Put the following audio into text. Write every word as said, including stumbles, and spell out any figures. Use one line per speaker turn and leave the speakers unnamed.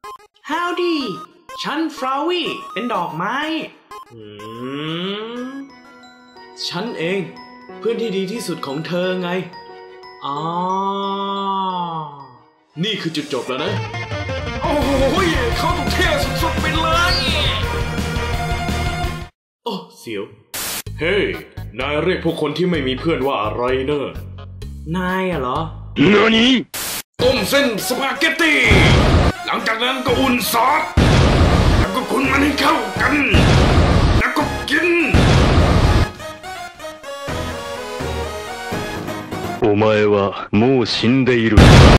Howdy ฉันฟลาวี่เป็นดอกไม้อืมฉันเองเพื่อนที่ดีที่สุดของเธอไงอ๋อนี่คือจุดจบแล้วนะโอ้โหเขาถูกเท่สุดๆไปเลยโอ้เสียวเฮ้ยนายเรียกพวกคนที่ไม่มีเพื่อนว่าอะไรเนอะนายอะเหรอนานี่ต้มเส้นสปาเกตตี้หลังจากนั้นก็อุ่นซอสแล้วก็คนมันให้เข้ากันแล้วก็กิน
お前はもう死んでいる。